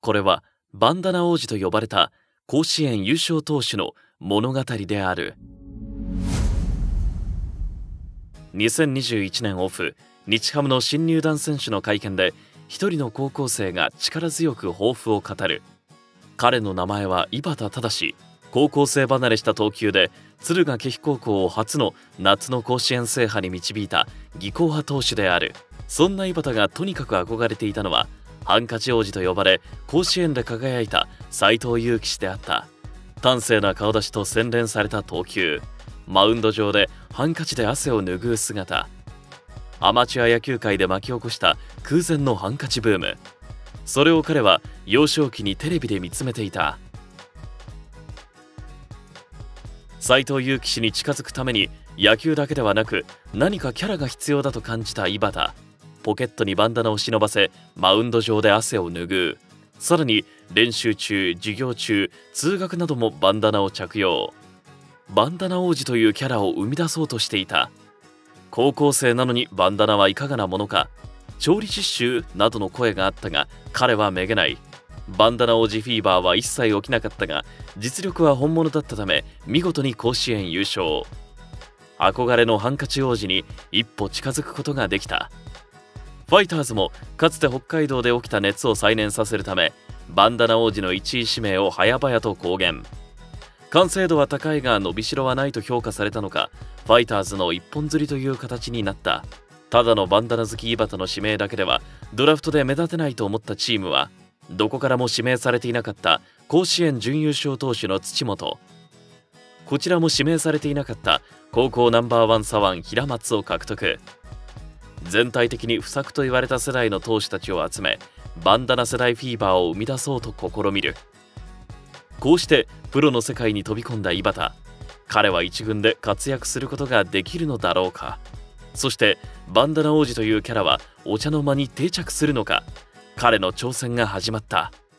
これはバンダナ王子と呼ばれた甲子園優勝投手の物語である。2021年オフ、日ハムの新入団選手の会見で一人の高校生が力強く抱負を語る。彼の名前は井端忠。高校生離れした投球で敦賀気比高校を初の夏の甲子園制覇に導いた技巧派投手である。そんな井端がとにかく憧れていたのはハンカチ王子と呼ばれ甲子園で輝いた斎藤佑樹氏であった。端正な顔立ちと洗練された投球、マウンド上でハンカチで汗を拭う姿、アマチュア野球界で巻き起こした空前のハンカチブーム、それを彼は幼少期にテレビで見つめていた。斎藤佑樹氏に近づくために野球だけではなく何かキャラが必要だと感じた井端。ポケットにバンダナを忍ばせマウンド上で汗を拭う。さらに練習中、授業中、通学などもバンダナを着用。バンダナ王子というキャラを生み出そうとしていた。高校生なのにバンダナはいかがなものか、調理実習などの声があったが彼はめげない。バンダナ王子フィーバーは一切起きなかったが実力は本物だったため見事に甲子園優勝。憧れのハンカチ王子に一歩近づくことができた。ファイターズもかつて北海道で起きた熱を再燃させるためバンダナ王子の1位指名を早々と公言。完成度は高いが伸びしろはないと評価されたのか、ファイターズの一本釣りという形になった。ただのバンダナ好き井端の指名だけではドラフトで目立てないと思ったチームはどこからも指名されていなかった甲子園準優勝投手の土本、こちらも指名されていなかった高校ナンバーワン左腕平松を獲得。全体的に不作と言われた世代の投手たちを集めバンダナ世代フィーバーを生み出そうと試みる。こうしてプロの世界に飛び込んだ井端。彼は一軍で活躍することができるのだろうか。そしてバンダナ王子というキャラはお茶の間に定着するのか。彼の挑戦が始まった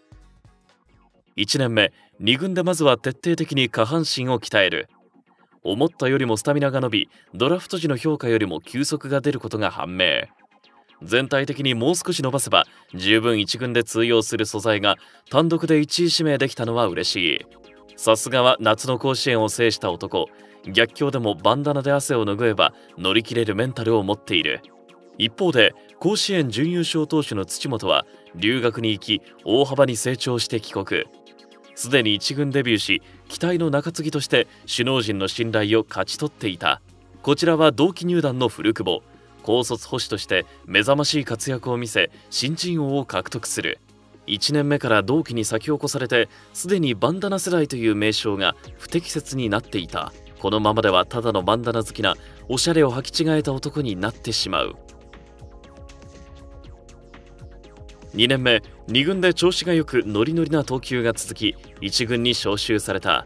。1年目、2軍でまずは徹底的に下半身を鍛える。思ったよりもスタミナが伸び、ドラフト時の評価よりも球速が出ることが判明。全体的にもう少し伸ばせば十分1軍で通用する素材が単独で1位指名できたのは嬉しい。さすがは夏の甲子園を制した男。逆境でもバンダナで汗を拭えば乗り切れるメンタルを持っている。一方で甲子園準優勝投手の土本は留学に行き大幅に成長して帰国。すでに1軍デビューし期待の中継ぎとして首脳陣の信頼を勝ち取っていた。こちらは同期入団の古久保。高卒捕手として目覚ましい活躍を見せ新人王を獲得する。1年目から同期に先を越されてすでにバンダナ世代という名称が不適切になっていた。このままではただのバンダナ好きなおしゃれを履き違えた男になってしまう。2年目、2軍で調子が良くノリノリな投球が続き1軍に招集された。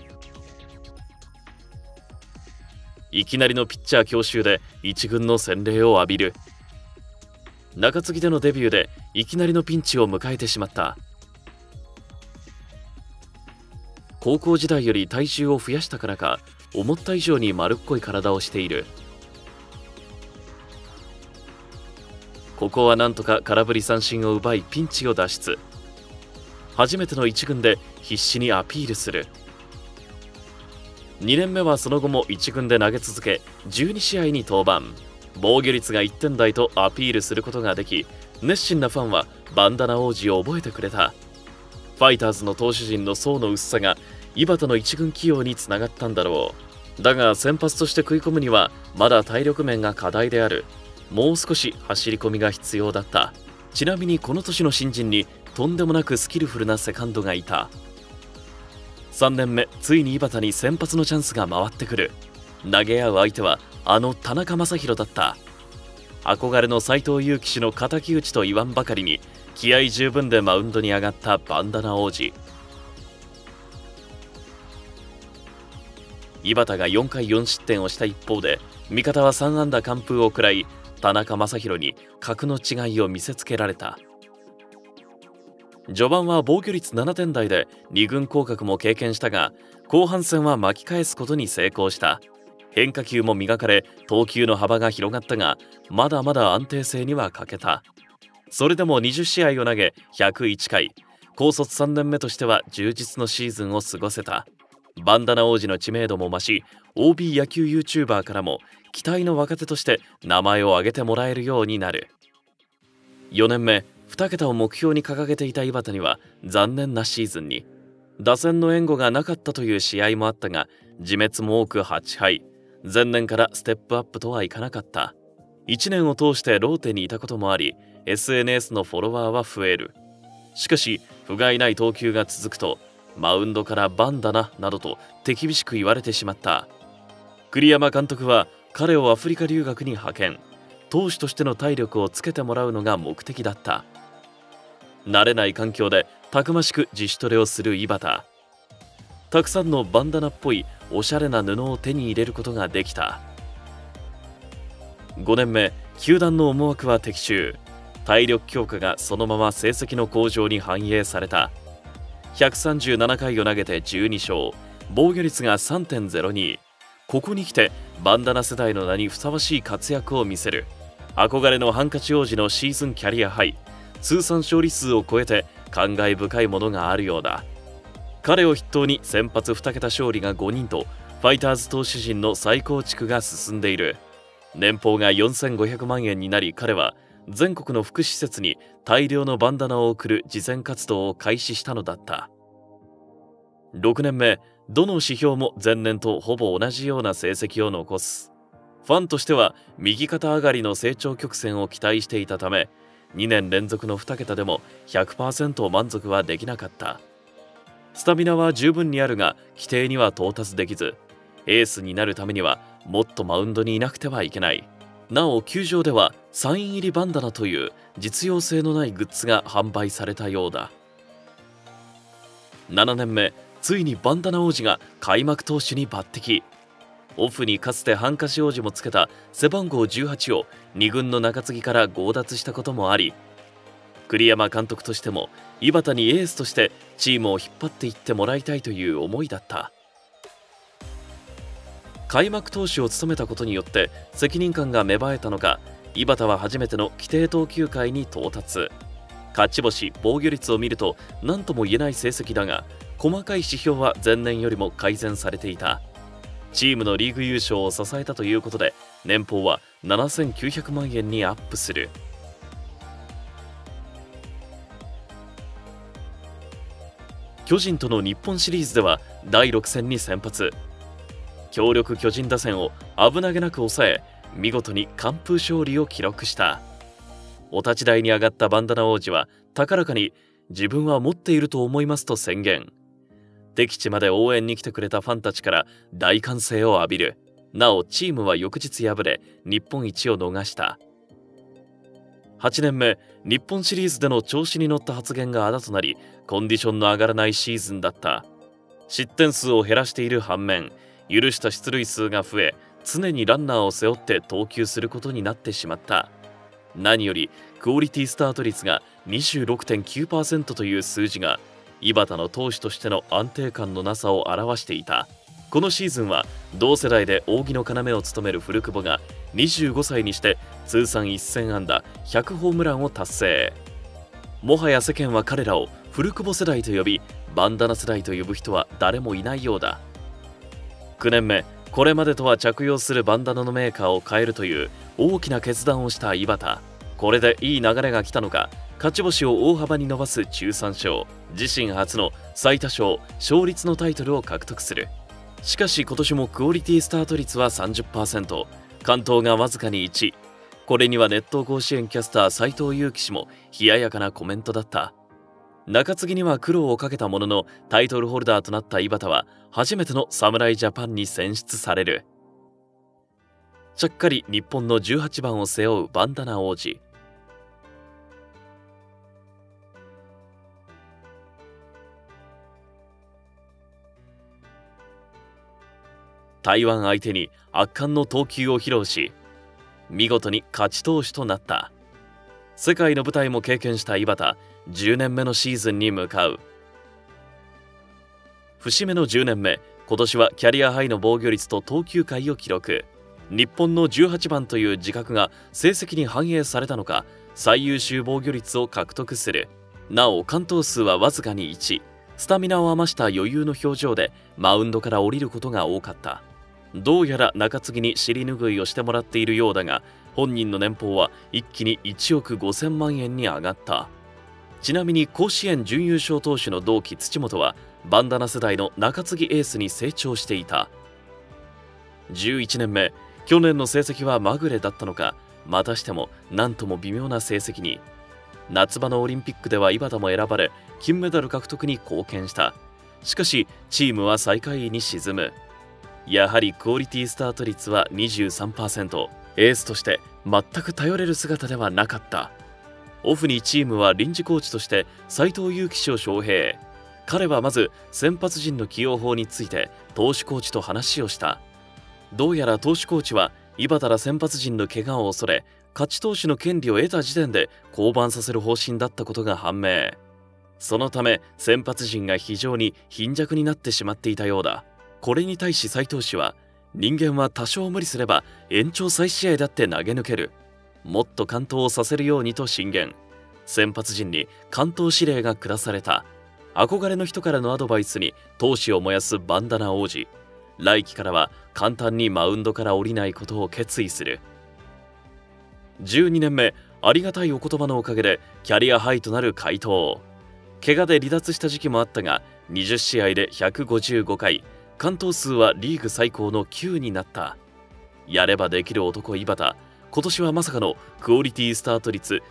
いきなりのピッチャー強襲で1軍の洗礼を浴びる。中継ぎでのデビューでいきなりのピンチを迎えてしまった。高校時代より体重を増やしたからか思った以上に丸っこい体をしている。ここはなんとか空振り三振を奪いピンチを脱出。初めての1軍で必死にアピールする。2年目はその後も1軍で投げ続け12試合に登板。防御率が1点台とアピールすることができ熱心なファンはバンダナ王子を覚えてくれた。ファイターズの投手陣の層の薄さが井端の1軍起用につながったんだろう。だが先発として食い込むにはまだ体力面が課題である。もう少し走り込みが必要だった。ちなみにこの年の新人にとんでもなくスキルフルなセカンドがいた。3年目、ついに井端に先発のチャンスが回ってくる。投げ合う相手はあの田中将大だった。憧れの斎藤佑樹氏の敵討ちと言わんばかりに気合十分でマウンドに上がったバンダナ王子。井端が4回4失点をした一方で味方は3安打完封を食らい田中将大に格の違いを見せつけられた。序盤は防御率7点台で2軍降格も経験したが後半戦は巻き返すことに成功した。変化球も磨かれ投球の幅が広がったがまだまだ安定性には欠けた。それでも20試合を投げ101回高卒3年目としては充実のシーズンを過ごせた。バンダナ王子の知名度も増し、 OB 野球 YouTuber からも期待の若手として名前を挙げてもらえるようになる。4年目、2桁を目標に掲げていた井端には残念なシーズンに。打線の援護がなかったという試合もあったが、自滅も多く8敗。前年からステップアップとはいかなかった。1年を通してローテにいたこともあり、 SNS のフォロワーは増える。しかし不甲斐ない投球が続くと、マウンドからバンダナなどと手厳しく言われてしまった。栗山監督は彼をアフリカ留学に派遣。投手としての体力をつけてもらうのが目的だった。慣れない環境でたくましく自主トレをする井端。たくさんのバンダナっぽいおしゃれな布を手に入れることができた。5年目、球団の思惑は的中。体力強化がそのまま成績の向上に反映された。137回を投げて12勝、防御率が 3.02。 ここに来てバンダナ世代の名にふさわしい活躍を見せる。憧れのハンカチ王子のシーズンキャリアハイ、通算勝利数を超えて感慨深いものがあるようだ。彼を筆頭に先発2桁勝利が5人と、ファイターズ投手陣の再構築が進んでいる。年俸が4500万円になり、彼は全国の福祉施設に大量のバンダナを送る慈善活動を開始したのだった。6年目、どの指標も前年とほぼ同じような成績を残す。ファンとしては右肩上がりの成長曲線を期待していたため、2年連続の2桁でも 100% 満足はできなかった。スタミナは十分にあるが規定には到達できず、エースになるためにはもっとマウンドにいなくてはいけない。なお球場ではサイン入りバンダナという実用性のないグッズが販売されたようだ。7年目、ついにバンダナ王子が開幕投手に抜擢。オフにかつてハンカチ王子もつけた背番号18を2軍の中継ぎから強奪したこともあり、栗山監督としても井端にエースとしてチームを引っ張っていってもらいたいという思いだった。開幕投手を務めたことによって責任感が芽生えたのか、井端は初めての規定投球回に到達。勝ち星、防御率を見ると何とも言えない成績だが、細かい指標は前年よりも改善されていた。チームのリーグ優勝を支えたということで、年俸は7900万円にアップする。巨人との日本シリーズでは第6戦に先発。強力巨人打線を危なげなく抑え、見事に完封勝利を記録した。お立ち台に上がったバンダナ王子は高らかに自分は持っていると思いますと宣言。敵地まで応援に来てくれたファンたちから大歓声を浴びる。なおチームは翌日敗れ日本一を逃した。8年目、日本シリーズでの調子に乗った発言があだとなり、コンディションの上がらないシーズンだった。失点数を減らしている反面、許した出塁数が増え、常にランナーを背負って投球することになってしまった。何よりクオリティスタート率が 26.9% という数字が井端の投手としての安定感のなさを表していた。このシーズンは同世代で扇の要を務める古久保が25歳にして通算1000安打100ホームランを達成。もはや世間は彼らを古久保世代と呼び、バンダナ世代と呼ぶ人は誰もいないようだ。9年目、これまでとは着用するバンダナのメーカーを変えるという大きな決断をした井端。これでいい流れが来たのか、勝ち星を大幅に伸ばす13勝、自身初の最多勝勝率のタイトルを獲得する。しかし今年もクオリティスタート率は 30%、 完投がわずかに1。これには熱闘甲子園キャスター斉藤佑樹氏も冷ややかなコメントだった。中継ぎには苦労をかけたものの、タイトルホルダーとなった井端は初めての侍ジャパンに選出される。ちゃっかり日本の18番を背負うバンダナ王子。台湾相手に圧巻の投球を披露し、見事に勝ち投手となった。世界の舞台も経験した井端、10年目のシーズンに向かう。節目の10年目、今年はキャリアハイの防御率と投球回を記録。日本の18番という自覚が成績に反映されたのか、最優秀防御率を獲得する。 なお完投数はわずかに1、スタミナを余した余裕の表情でマウンドから降りることが多かった。どうやら中継ぎに尻拭いをしてもらっているようだが、本人の年俸は一気に1億5000万円に上がった。ちなみに甲子園準優勝投手の同期土本はバンダナ世代の中継ぎエースに成長していた。11年目、去年の成績はまぐれだったのか、またしても何とも微妙な成績に。夏場のオリンピックでは井端も選ばれ金メダル獲得に貢献した。しかしチームは最下位に沈む。やはりクオリティスタート率は 23%、 エースとして全く頼れる姿ではなかった。オフにチームは臨時コーチとして斉藤佑樹氏を招聘。彼はまず先発陣の起用法について投手コーチと話をした。どうやら投手コーチは井端ら先発陣の怪我を恐れ、勝ち投手の権利を得た時点で降板させる方針だったことが判明。そのため先発陣が非常に貧弱になってしまっていたようだ。これに対し斉藤氏は、人間は多少無理すれば延長再試合だって投げ抜ける、もっと完投をさせるようにと進言。先発陣に完投指令が下された。憧れの人からのアドバイスに闘志を燃やすバンダナ王子。来季からは簡単にマウンドから降りないことを決意する。12年目、ありがたいお言葉のおかげでキャリアハイとなる快投。怪我で離脱した時期もあったが、20試合で155回、完投数はリーグ最高の9になった。やればできる男井端、今年はまさかのクオリティスタート率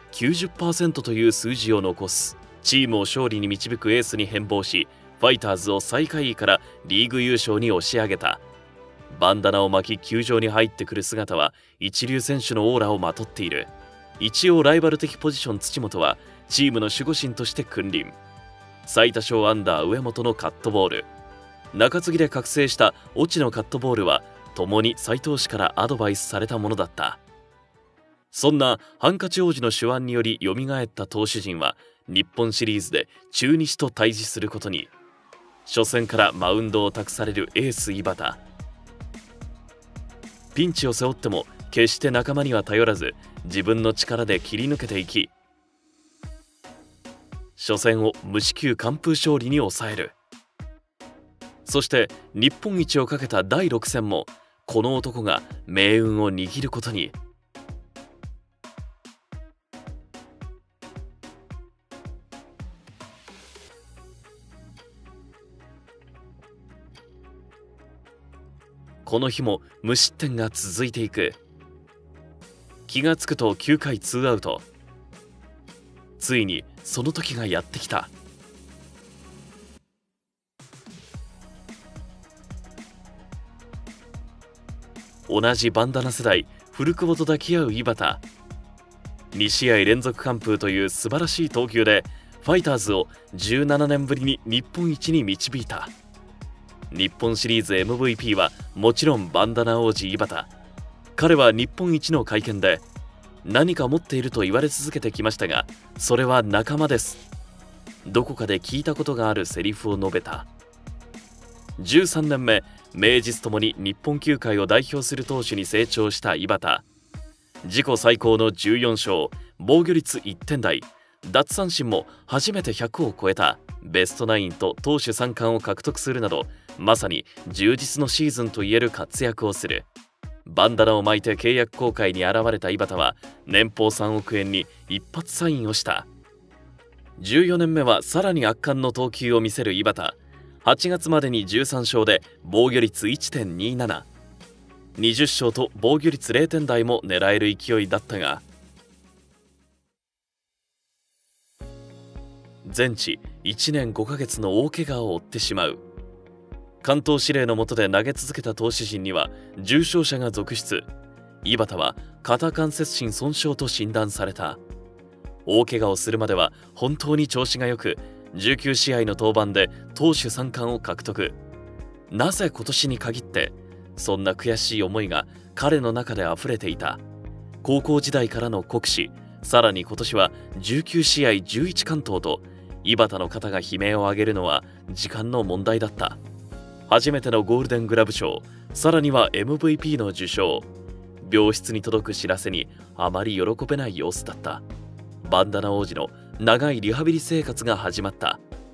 90% という数字を残す。チームを勝利に導くエースに変貌し、ファイターズを最下位からリーグ優勝に押し上げた。バンダナを巻き球場に入ってくる姿は一流選手のオーラをまとっている。一応ライバル的ポジション土本はチームの守護神として君臨。最多勝アンダー上本のカットボール、中継ぎで覚醒した越智のカットボールは共に斉藤氏からアドバイスされたものだった。そんなハンカチ王子の手腕により蘇った投手陣は日本シリーズで中日と対峙することに。初戦からマウンドを託されるエース井端。ピンチを背負っても決して仲間には頼らず、自分の力で切り抜けていき、初戦を無四球完封勝利に抑える。そして日本一をかけた第6戦もこの男が命運を握ることに。この日も無失点が続いていく。気がつくと9回ツーアウト。ついにその時がやってきた。同じバンダナ世代古久保と抱き合う井端。2試合連続完封という素晴らしい投球でファイターズを17年ぶりに日本一に導いた。日本シリーズ MVP はもちろんバンダナ王子井端。彼は日本一の会見で、何か持っていると言われ続けてきましたが、それは仲間です、どこかで聞いたことがあるセリフを述べた。13年目、名実ともに日本球界を代表する投手に成長した井端。自己最高の14勝、防御率1点台、奪三振も初めて100を超えた。ベストナインと投手3冠を獲得するなど、まさに充実のシーズンといえる活躍をする。バンダナを巻いて契約更改に現れた井端は年俸3億円に一発サインをした。14年目はさらに圧巻の投球を見せる井端。8月までに13勝で防御率 1.27、 20勝と防御率0点台も狙える勢いだったが、全治1年5ヶ月の大怪我を負ってしまう。関東指令の下で投げ続けた投手陣には重傷者が続出。井端は肩関節心損傷と診断された。大怪我をするまでは本当に調子が良く、19試合の登板で投手3冠を獲得。なぜ今年に限って、そんな悔しい思いが彼の中で溢れていた。高校時代からの酷使、さらに今年は19試合11完投と、井端の肩が悲鳴を上げるのは時間の問題だった。初めてのゴールデングラブ賞、さらには MVP の受賞。病室に届く知らせにあまり喜べない様子だった。バンダナ王子の長いリハビリ生活が始まった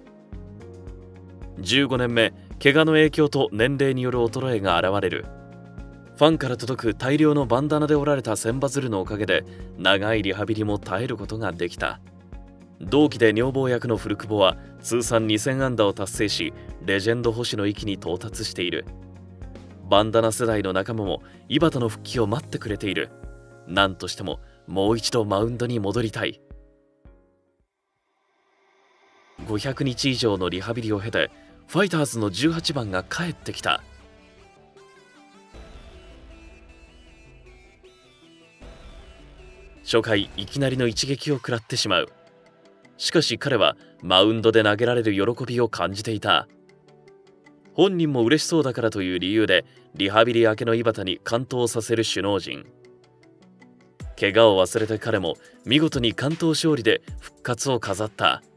。15年目、怪我の影響と年齢による衰えが現れる。ファンから届く大量のバンダナで織られた千羽鶴のおかげで長いリハビリも耐えることができた。同期で女房役の古久保は通算2000安打を達成し、レジェンド捕手の域に到達している。バンダナ世代の仲間も井端の復帰を待ってくれている。何としてももう一度マウンドに戻りたい。500日以上のリハビリを経てファイターズの18番が帰ってきた。初回いきなりの一撃を食らってしまう。しかし彼はマウンドで投げられる喜びを感じていた。本人も嬉しそうだからという理由でリハビリ明けの井端に完投させる首脳陣。怪我を忘れて彼も見事に完投勝利で復活を飾った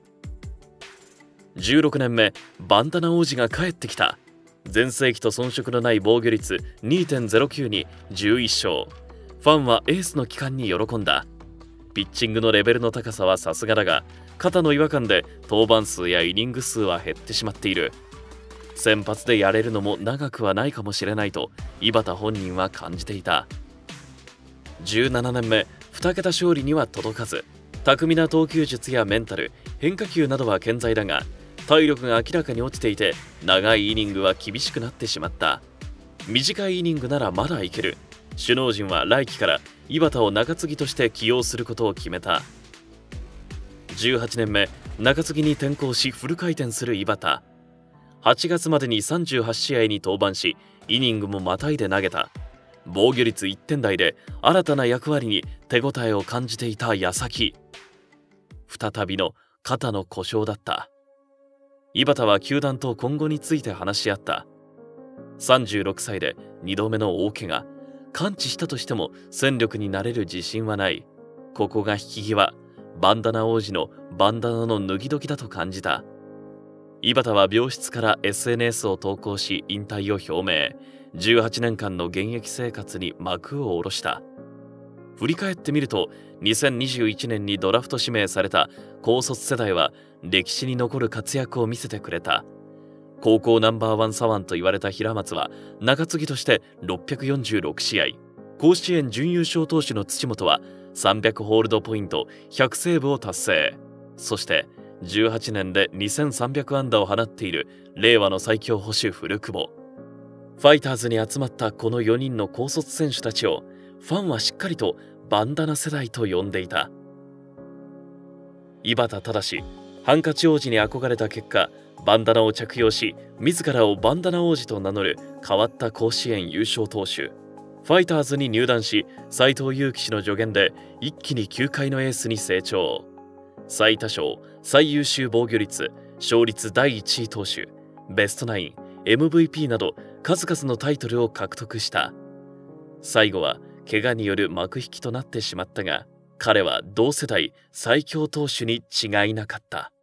。16年目、バンダナ王子が帰ってきた。全盛期と遜色のない防御率 2.09 に11勝。ファンはエースの帰還に喜んだ。ピッチングのレベルの高さはさすがだが、肩の違和感で登板数やイニング数は減ってしまっている。先発でやれるのも長くはないかもしれないと井端本人は感じていた。17年目、2桁勝利には届かず、巧みな投球術やメンタル、変化球などは健在だが、体力が明らかに落ちていて長いイニングは厳しくなってしまった。短いイニングならまだいける。首脳陣は来季から井端を中継ぎとして起用することを決めた。18年目、中継ぎに転向しフル回転する井端。8月までに38試合に登板し、イニングもまたいで投げた。防御率1点台で新たな役割に手応えを感じていた矢先、再びの肩の故障だった。井端は球団と今後について話し合った。36歳で2度目の大怪我、完治したとしても戦力になれる自信はない。ここが引き際、バンダナ王子のバンダナの脱ぎ時だと感じた。井端は病室から SNS を投稿し引退を表明。18年間の現役生活に幕を下ろした。振り返ってみると、2021年にドラフト指名された高卒世代は歴史に残る活躍を見せてくれた。高校ナンバーワン左腕と言われた平松は中継ぎとして646試合、甲子園準優勝投手の土本は300ホールドポイント100セーブを達成。そして18年で2300安打を放っている令和の最強捕手古久保。ファイターズに集まったこの4人の高卒選手たちをファンはしっかりとバンダナ世代と呼んでいた。井端正、ハンカチ王子に憧れた結果、バンダナを着用し自らをバンダナ王子と名乗る変わった甲子園優勝投手。ファイターズに入団し、斎藤佑樹氏の助言で一気に球界のエースに成長。最多勝、最優秀防御率、勝率第1位投手、ベストナイン、MVP など数々のタイトルを獲得した。最後は怪我による幕引きとなってしまったが、彼は同世代最強投手に違いなかった。